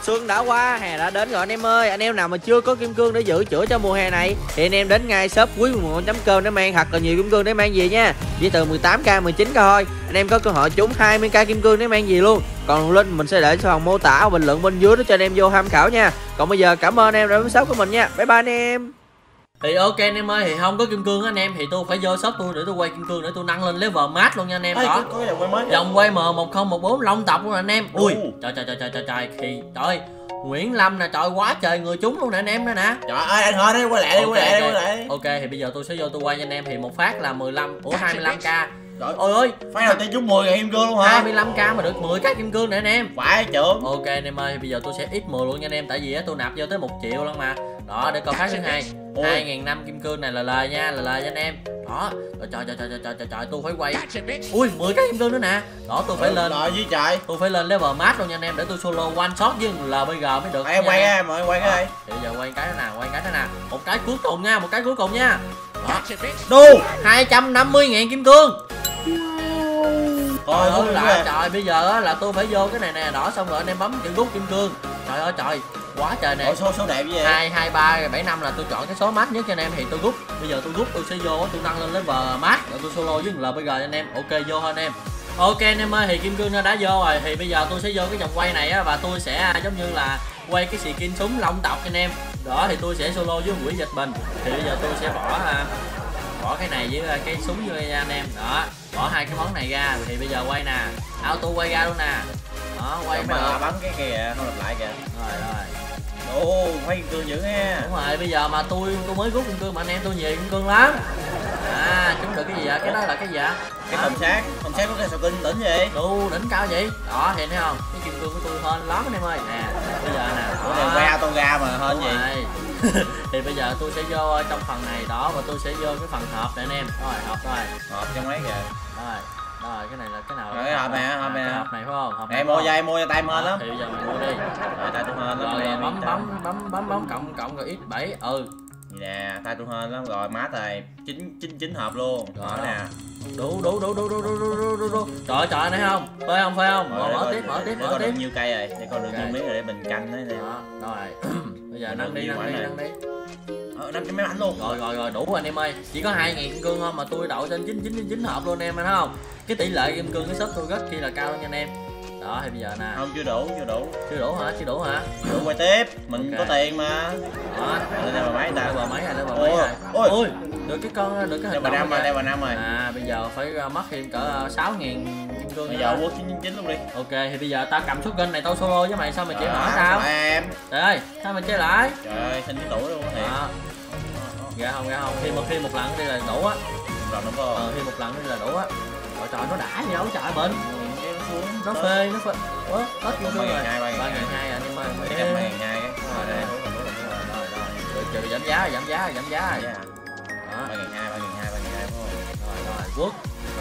Xuân đã qua, hè đã đến rồi anh em ơi. Anh em nào mà chưa có kim cương để giữ chữa cho mùa hè này thì anh em đến ngay shop Quý 11.com để mang thật là nhiều kim cương để mang về nha. Chỉ từ 18k 19k thôi, anh em có cơ hội trúng 20k kim cương để mang về luôn. Còn link mình sẽ để trong phần mô tả bình luận bên dưới đó cho anh em vô tham khảo nha. Còn bây giờ cảm ơn anh em đã đến shop của mình nha. Bye bye anh em. Thì ok anh em ơi, thì không có kim cương anh em thì tôi phải vô shop tôi để tôi quay kim cương để tôi nâng lên level max luôn nha anh em. Đó, có dòng quay mới, dòng quay M1014 long tộc luôn anh em. Ui trời thì trời Nguyễn Lâm nè, trời quá trời người trúng luôn nè anh em nữa nè. Trời ơi anh thôi đi, quay lại đi. Ok thì bây giờ tôi sẽ vô tôi quay cho anh em thì một phát là 25k. Trời Ôi ơi, phát đầu tiên trúng 10.000 kim cương luôn hả? 25k mà được 10k kim cương nè anh em. Phải trưởng. Ok anh em ơi, bây giờ tôi sẽ x10 luôn nha anh em, tại vì tôi nạp vô tới 1 triệu lắm mà. Đó, để coi phát thứ hai. 2.500 kim cương này là lời nha, là lời nha anh em. Đó, trời tôi phải quay. Ui 10 cái kim cương nữa nè. Đó tôi phải lên. Rồi gì trời. Tôi phải lên level max luôn nha anh em để tôi solo one shot với LBG mới được. Em quay em, mọi quay cái đây. Thì giờ quay cái đó nào, Một cái cuối cùng nha, Đó. Đu 250.000 kim cương. Thôi trời bây giờ là tôi phải vô cái này nè, đó xong rồi anh em bấm chữ rút kim cương. Trời ơi trời, quá trời nè. Số đẹp như vậy. 2 2 3 7 5 là tôi chọn cái số max nhất cho anh em thì tôi rút. Bây giờ tôi rút tôi sẽ vô tôi nâng lên level max rồi tôi solo với LBG cho anh em. Ok vô thôi anh em. Ok anh em ơi, thì kim cương nó đã vô rồi thì bây giờ tôi sẽ vô cái vòng quay này á và tôi sẽ giống như là quay cái skin súng long tộc cho anh em. Đó thì tôi sẽ solo với quỷ dịch bình. Thì bây giờ tôi sẽ bỏ cái này với cái súng vô nha anh em. Đó, bỏ hai cái món này ra thì bây giờ quay nè, auto quay ra luôn nè. Đó, quay mới được. Bấm cái kia không lặp lại kìa. Rồi. Ồ, quay kim cương dữ ha. Đúng rồi, bây giờ mà tôi mới rút kim cương mà anh em tôi nhiều kim cương lắm. Trúng được cái gì vậy? Cái đó là cái gì vậy? Cái hồng sát có cái sầu kinh đỉnh gì? Đu đỉnh cao vậy? Đó thì thấy không? Cái kim cương của tôi hên lắm anh em ơi. Nè, bây giờ nè. Ủa quay auto ra mà hên gì? Thì bây giờ tôi sẽ vô trong phần này đó và tôi sẽ vô cái phần hộp này anh em. Rồi, hộp rồi. Hộp trong mấy kìa. Rồi, cái này là cái nào? Cái hộp nè, hộp nè. Hộp này phải không? Hộp này mua cho tay hên lắm. Thì bây giờ mình mua đi. Rồi tay tôi hên lắm. Rồi bấm cộng rồi x7. Vậy nè, tay tôi hên lắm rồi, má tài 9 hộp luôn. Đó nè. Đủ. Trời thấy không? Phê không? Mở tiếp. Có được nhiêu cây rồi, để con được nhiêu miếng rồi để mình canh đấy nè. Rồi. Bây giờ nâng đi. 500 mấy ảnh luôn. Rồi đủ anh em ơi. Chỉ có 2.000 kim cương thôi mà tôi đậu trên 9 hộp luôn em thấy không? Cái tỷ lệ kim cương cái shop tôi rất kia là cao nha anh em. Đó thì bây giờ nè. Không chưa đủ. Chưa đủ hả? Đủ quay tiếp, mình có tiền mà. Đó. Đây là mấy ta? Mấy rồi. Ôi, được cái con được cái hình đây bà năm rồi. Bây giờ phải mất thêm cỡ 6.000 kim cương. Bây giờ quốc 999 luôn đi. Ok thì bây giờ tao cầm shotgun này tao solo với mày, sao mày chơi mở tao? Em. Trời ơi, sao mày chơi lại? Trời ơi, xin cái tuổi luôn thiệt. Ra không? Thêm một lần đi là đủ á. Một lần nữa không? Thêm một lần đi là đủ á. Trời nó đã gì đâu trời bệnh. Nó phê. Ủa, hết kim cương rồi. 3.200 anh em ơi. 3.200 á. Rồi giảm giá. Đó. 3.200 Quốc.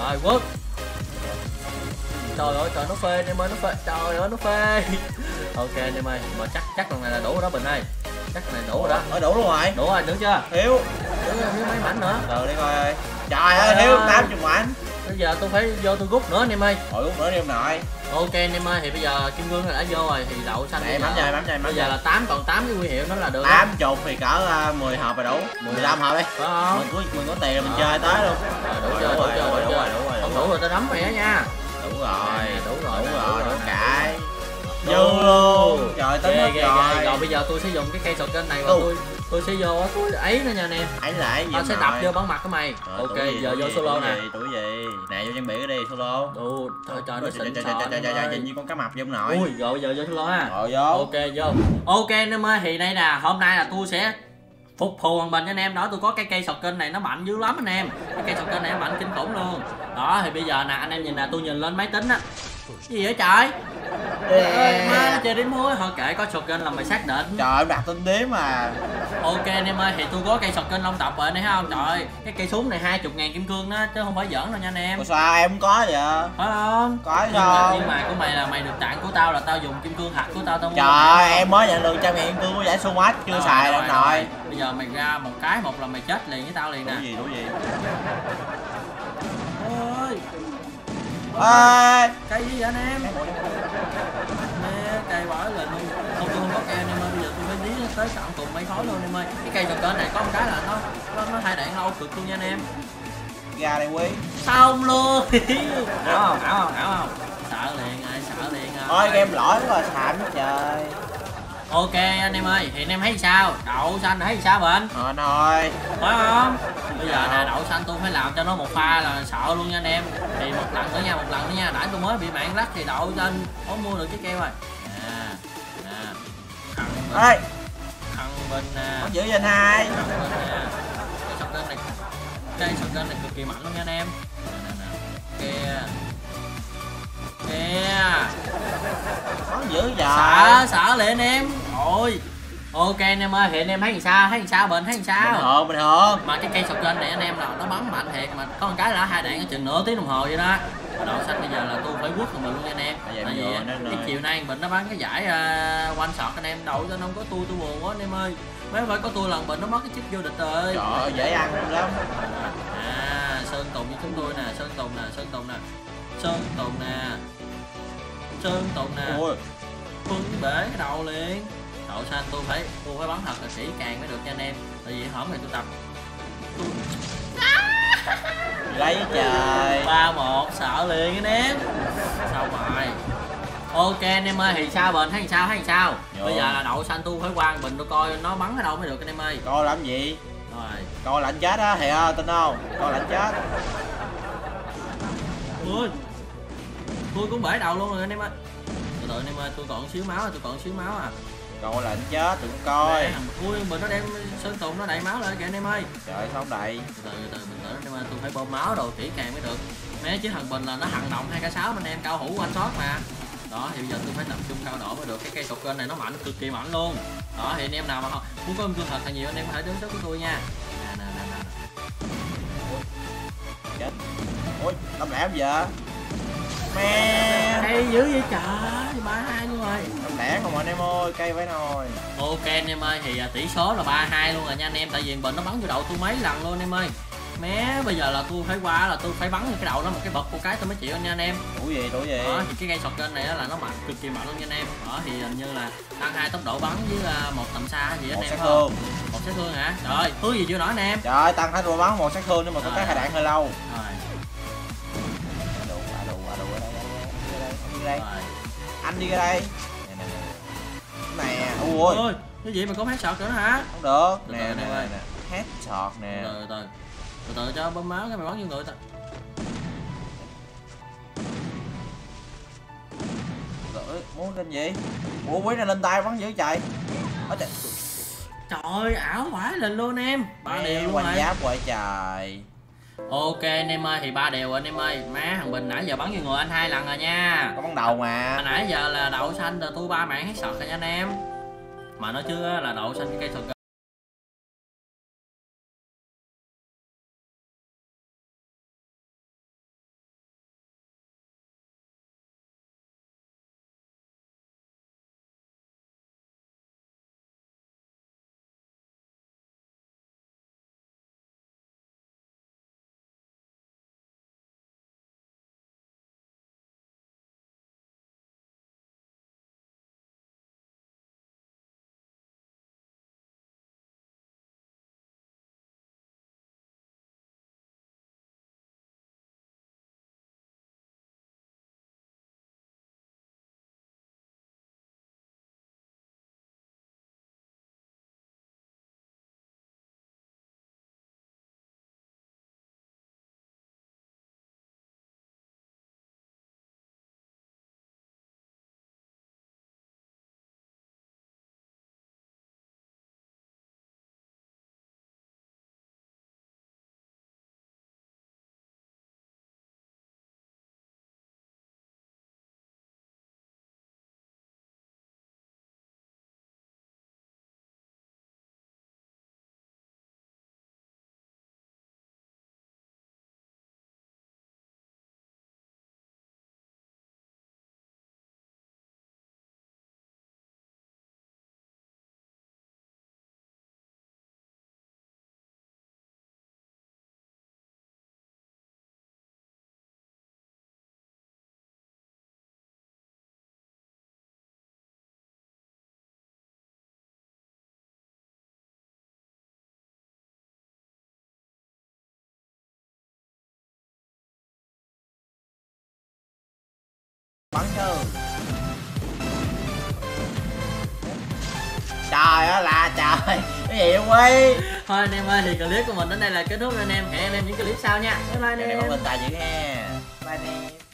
Trời ơi nó phê anh em ơi, Trời ơi nó phê. Ok anh em ơi, mà chắc lần này là đủ rồi đó Bình ơi. Chắc lần này đủ rồi đó. Đủ luôn rồi. Đủ rồi, được chưa? Thiếu mấy mảnh nữa. Rồi đi coi ơi. Trời ơi, thiếu 80 mảnh. Bây giờ tôi phải vô tôi rút nữa anh em ơi. Rút nữa đi em nội. Ok anh em ơi, thì bây giờ kim cương đã vô rồi thì đậu xanh. Bấm chơi. Bây giờ là 8 còn 8 cái huy hiệu nó là được. 80 thì cỡ 10 hộp là đủ. 15 hộp đi. Mình có tiền là mình chơi tới luôn. Đủ rồi. Không đủ rồi tao đấm mày á nha. Đủ rồi. Đủ cãi. Dư luôn. Trời tính hết rồi. Rồi bây giờ tôi sẽ dùng cái cây sọt kênh này và tôi sẽ vô tôi ấy nữa nha anh em. Ấy lại gì? Tao sẽ đập vô bắn mặt của mày. Ok giờ vô solo nè. Tuổi gì? Nè vô trang bị cái đi solo. Trời nó xịn sò. Nhìn như con cá mập giống nội. Ui rồi bây giờ vô solo ha. Rồi vô. Ok vô. Ok anh em ơi, thì đây nè, hôm nay là tôi sẽ phục thù thằng Bình cho anh em. Đó tôi có cái cây sọt kênh này nó mạnh dữ lắm anh em. Cái cây sọt kênh này nó mạnh kinh khủng luôn. Đó thì bây giờ nè anh em nhìn nè, tôi nhìn lên máy tính á. Cái gì vậy trời? Má nó chơi đến muối thôi, kệ có sọt kênh là mày xác định. Trời em đặt tên đếm mà. Ok anh em ơi, thì tôi có cây sọt kênh long tộc rồi thấy không? Trời ơi, cái cây súng này 20.000 kim cương đó chứ không phải giỡn đâu nha anh em. Ủa sao em không có vậy? Phải không? Có sao? Nhưng mà của mày là mày được tặng của tao là tao dùng kim cương thật của tao mua. Trời em mới nhận được 100.000 kim cương của giải so much chưa xài đâu nội. Bây giờ mày ra một là mày chết liền với tao liền nè. Đủ gì? Ôi. Cây gì vậy anh em? Nè, cây bỏ lên luôn. Không, tôi không có cây anh em ơi, bây giờ tôi phải dí tới tận cùng mấy khối luôn anh em ơi. Cái cây shotgun này có một cái là nó thay đạn lâu cực luôn nha anh em. Ra đây Quý. Xong luôn. Ảo không? Sợ liền rồi, sợ liền rồi. Thôi game lỗi quá thảm trời. Ok anh em ơi, thì anh em thấy sao? Đậu xanh thấy sao bệnh? Thôi. Phải không? Bây giờ nè, đậu xanh tôi phải làm cho nó một pha là sợ luôn nha anh em. Thì một lần nữa nha, nãy tôi mới bị mạng lắc thì đậu xanh có mua được cái keo rồi. Nè. Thằng bên nè. Không giữ danh 2. Thằng bên nè. Cái shotgun này cực kỳ mạnh luôn nha anh em. Nè. Kìa. Không giữ giờ. Sợ liền anh em. Ôi. Ok anh em ơi, thì anh em thấy làm sao bệnh, thấy làm sao? Bình thường. Mà cái cây shotgun này anh em là nó bắn mạnh thiệt, mà có một cái là hai đạn ở chừng nửa tiếng đồng hồ vậy đó. Đậu xanh bây giờ là tôi phải quất của mình luôn nha anh em. Tại vì cái chiều nay Bình nó bắn cái giải one shot anh em, đậu cho nó không có tôi buồn quá anh em ơi. Mấy phải có tôi lần Bình nó mất cái chip vô địch rồi. Trời ơi dễ ăn lắm. Sơn Tùng với chúng tôi nè, Sơn Tùng nè. Ôi. Bưng bể cái đầu liền. Đậu xanh tôi phải bắn thật là kỹ càng mới được nha anh em. Tại vì hổm này tôi tập Lấy trời. 3-1 sợ liền anh em. Xong rồi. Ok anh em ơi, thì sao bệnh, thấy sao? Bây giờ là đậu xanh tôi phải qua bình tôi coi nó bắn ở đâu mới được anh em ơi. Coi làm gì? Rồi. Coi lạnh chết á, thì tin không? Coi lạnh chết. Ui. Tôi cũng bể đầu luôn rồi anh em ơi. Từ anh em ơi, tôi còn xíu máu à. Coi lạnh chết, đừng coi. Ui, mình nó đem Sơn Tùng nó đầy máu lại kìa anh em ơi. Trời sao không đầy. Từ bình tĩnh anh em ơi, tôi phải bơm máu đồ kỹ càng mới được. Mé chứ thằng Bình là nó hằn động 2k6 anh em, cao hữu quanh shot mà. Đó thì bây giờ tôi phải tập trung cao độ mới được. Cái cây shotgun này nó mạnh, cực kỳ mạnh luôn. Đó thì anh em nào mà muốn có cương thật là nhiều anh em có thể đứng trước của tôi nha. Nè. Chết. Ôi, làm lẽ giờ. Mẹ. Cây dữ vậy trời, 3-2 luôn rồi. Làm lẽ không anh em ơi, cây phải nồi. Ok anh em ơi, thì tỷ số là 3-2 luôn rồi nha anh em. Tại vì Bình nó bắn vô đầu tôi mấy lần luôn anh em ơi. Mé bây giờ là tôi phải qua là tôi phải bắn cái đầu nó một cái bật một cái tôi mới chịu anh nha anh em. Đủ gì? Đó thì cái cây shotgun này là nó mạnh, cực kỳ mạnh luôn nha anh em. Đó thì hình như là tăng 2 tốc độ bắn với một tầm xa gì anh em không? Một sát thương hả? Trời, thứ gì chưa nói anh em. Trời, tăng 2 tốc độ bắn, 1 sát thương nhưng mà có cái hai đạn hơi lâu. Rồi. Đây. Anh đi ra đây. Nè. Ui. Cái gì mà có headshot nữa hả? Không được. Từ Nè. ơi. Headshot nè. Từ từ cho bơm máu cái mày bắn vô người ta. Muốn lên gì? Ủa Quý này lên tay bắn dữ chạy. Trời ơi, ảo vãi lên luôn em. 3 đều luôn rồi. Giáp quậy trời. Ok anh em ơi, thì 3 đều anh em ơi. Má thằng Bình nãy giờ bắn vô người anh 2 lần rồi nha. Có bắn đầu mà. Hồi nãy giờ là đậu xanh rồi tôi 3 mạng hết sọt rồi nha anh em. Mà nói chứ là đậu xanh cái cây sọt Trời ơi là trời. Cái gì không Huy? Thôi anh em ơi, thì clip của mình đến đây là kết thúc rồi anh em. Hẹn anh em những clip sau nha. Bye bye anh Cái này em. có bên tay dữ ha. Bye anh em.